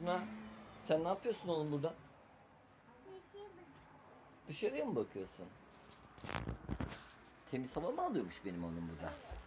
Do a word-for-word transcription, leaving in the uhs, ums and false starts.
Tuna, sen ne yapıyorsun oğlum burada? Dışarıya mı bakıyorsun? Temiz hava mı alıyormuş benim oğlum burada?